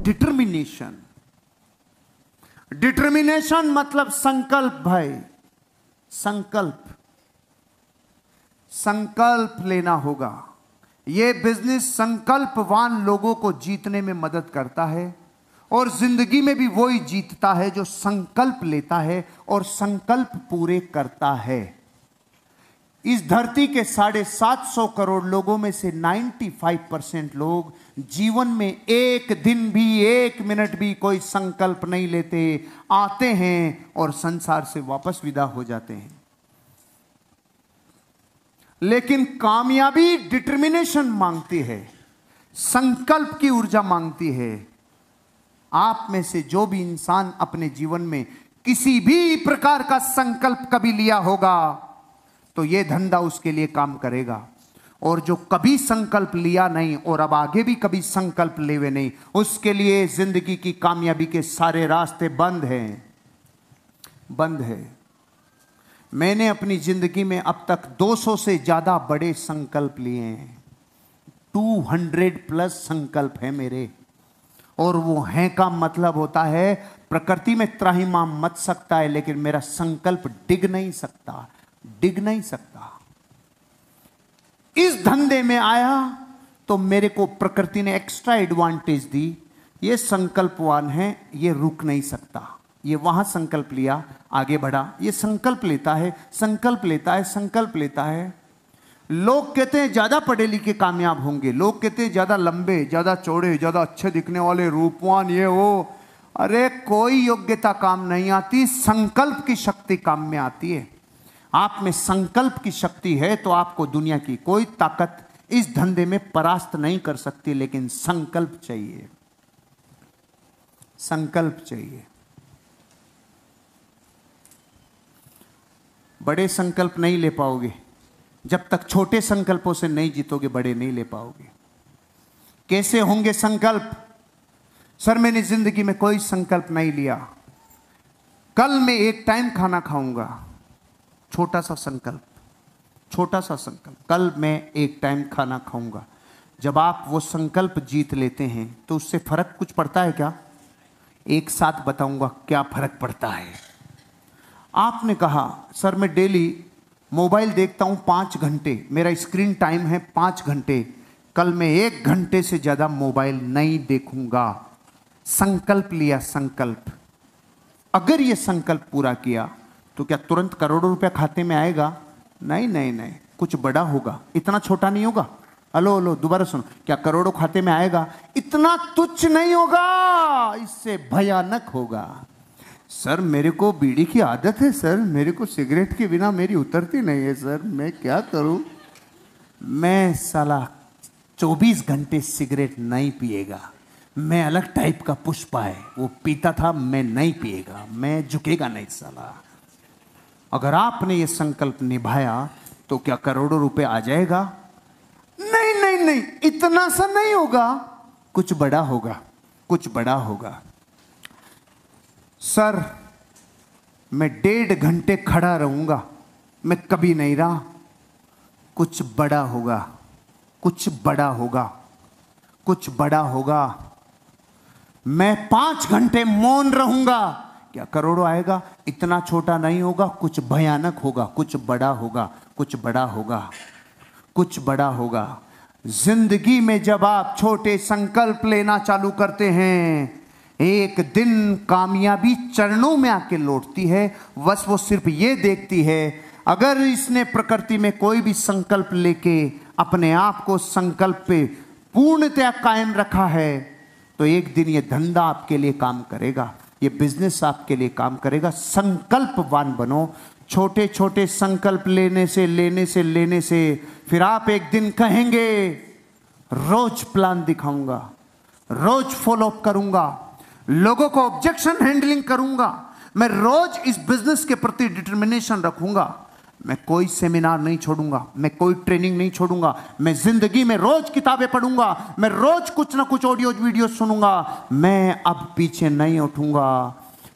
Determination. Determination मतलब संकल्प भाई, संकल्प, संकल्प लेना होगा। यह बिजनेस संकल्पवान लोगों को जीतने में मदद करता है, और जिंदगी में भी वही जीतता है जो संकल्प लेता है और संकल्प पूरे करता है। इस धरती के 750 करोड़ लोगों में से 95% लोग जीवन में एक दिन भी, एक मिनट भी कोई संकल्प नहीं लेते, आते हैं और संसार से वापस विदा हो जाते हैं। लेकिन कामयाबी डिटर्मिनेशन मांगती है, संकल्प की ऊर्जा मांगती है। आप में से जो भी इंसान अपने जीवन में किसी भी प्रकार का संकल्प कभी लिया होगा तो यह धंधा उसके लिए काम करेगा, और जो कभी संकल्प लिया नहीं और अब आगे भी कभी संकल्प लेवे नहीं, उसके लिए जिंदगी की कामयाबी के सारे रास्ते बंद हैं, बंद है। मैंने अपनी जिंदगी में अब तक 200 से ज्यादा बड़े संकल्प लिए हैं, 200+ संकल्प है मेरे। और वो हैं का मतलब होता है प्रकृति में त्राहिमाम मच सकता है, लेकिन मेरा संकल्प डिग नहीं सकता, डिग नहीं सकता। इस धंधे में आया तो मेरे को प्रकृति ने एक्स्ट्रा एडवांटेज दी। ये संकल्पवान है, ये रुक नहीं सकता, ये वहां संकल्प लिया आगे बढ़ा, ये संकल्प लेता है, संकल्प लेता है, संकल्प लेता है। लोग कहते हैं ज्यादा पढ़े लिखे कामयाब होंगे, लोग कहते हैं ज्यादा लंबे, ज्यादा चौड़े, ज्यादा अच्छे दिखने वाले, रूपवान, ये वो। अरे कोई योग्यता काम नहीं आती, संकल्प की शक्ति काम में आती है। आप में संकल्प की शक्ति है तो आपको दुनिया की कोई ताकत इस धंधे में परास्त नहीं कर सकती, लेकिन संकल्प चाहिए, संकल्प चाहिए। बड़े संकल्प नहीं ले पाओगे जब तक छोटे संकल्पों से नहीं जीतोगे, बड़े नहीं ले पाओगे। कैसे होंगे संकल्प? सर मैंने जिंदगी में कोई संकल्प नहीं लिया, कल मैं एक टाइम खाना खाऊंगा। छोटा सा संकल्प, छोटा सा संकल्प, कल मैं एक टाइम खाना खाऊंगा। जब आप वो संकल्प जीत लेते हैं तो उससे फर्क कुछ पड़ता है क्या? एक साथ बताऊंगा क्या फर्क पड़ता है। आपने कहा सर मैं डेली मोबाइल देखता हूं 5 घंटे, मेरा स्क्रीन टाइम है 5 घंटे, कल मैं 1 घंटे से ज्यादा मोबाइल नहीं देखूंगा। संकल्प लिया, संकल्प। अगर ये संकल्प पूरा किया तो क्या तुरंत करोड़ों रुपया खाते में आएगा? नहीं नहीं नहीं, कुछ बड़ा होगा, इतना छोटा नहीं होगा। हेलो हेलो, दोबारा सुनो, क्या करोड़ों खाते में आएगा? इतना तुच्छ नहीं होगा, इससे भयानक होगा। सर मेरे को बीड़ी की आदत है सर, मेरे को सिगरेट के बिना मेरी उतरती नहीं है सर, मैं क्या करूं? मैं साला 24 घंटे सिगरेट नहीं पिएगा, मैं अलग टाइप का पुष्पा है, वो पीता था, मैं नहीं पिएगा, मैं झुकेगा नहीं साला। अगर आपने ये संकल्प निभाया तो क्या करोड़ों रुपए आ जाएगा? नहीं नहीं नहीं, इतना सा नहीं होगा, कुछ बड़ा होगा, कुछ बड़ा होगा। सर मैं 1.5 घंटे खड़ा रहूंगा, मैं कभी नहीं रहा, कुछ बड़ा होगा, कुछ बड़ा होगा, कुछ बड़ा होगा। मैं 5 घंटे मौन रहूंगा, क्या करोड़ों आएगा? इतना छोटा नहीं होगा, कुछ भयानक होगा, कुछ बड़ा होगा, कुछ बड़ा होगा, कुछ बड़ा होगा। जिंदगी में जब आप छोटे संकल्प लेना चालू करते हैं, एक दिन कामयाबी चरणों में आके लौटती है। बस वो सिर्फ ये देखती है, अगर इसने प्रकृति में कोई भी संकल्प लेके अपने आप को संकल्प पे पूर्णतया कायम रखा है तो एक दिन ये धंधा आपके लिए काम करेगा, ये बिजनेस आपके लिए काम करेगा। संकल्पवान बनो। छोटे छोटे संकल्प लेने से फिर आप एक दिन कहेंगे रोज प्लान दिखाऊंगा, रोज फॉलो अप करूंगा, लोगों को ऑब्जेक्शन हैंडलिंग करूंगा, मैं रोज इस बिजनेस के प्रति डिटर्मिनेशन रखूंगा, मैं कोई सेमिनार नहीं छोड़ूंगा, मैं कोई ट्रेनिंग नहीं छोड़ूंगा, मैं जिंदगी में रोज किताबें पढ़ूंगा, मैं रोज कुछ ना कुछ ऑडियो वीडियो सुनूंगा, मैं अब पीछे नहीं उठूंगा।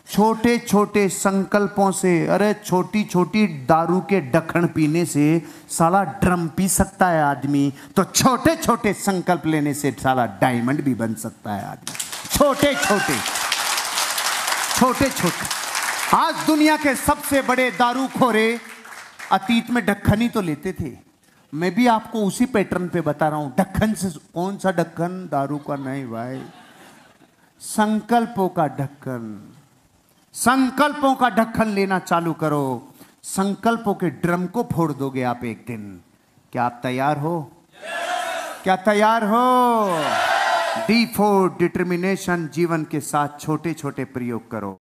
छोटे छोटे संकल्पों से, अरे छोटी छोटी दारू के ढक्कन पीने से साला ड्रम पी सकता है आदमी, तो छोटे छोटे संकल्प लेने से साला डायमंड भी बन सकता है आदमी। छोटे छोटे छोटे छोटे। आज दुनिया के सबसे बड़े दारूखोरे अतीत में ढक्कन ही तो लेते थे। मैं भी आपको उसी पैटर्न पे बता रहा हूं। ढक्कन से कौन सा ढक्कन? दारू का नहीं भाई, संकल्पों का ढक्कन। संकल्पों का ढक्कन लेना चालू करो, संकल्पों के ड्रम को फोड़ दोगे आप एक दिन। क्या आप तैयार हो? क्या तैयार हो? D4 डिटर्मिनेशन जीवन के साथ छोटे छोटे प्रयोग करो।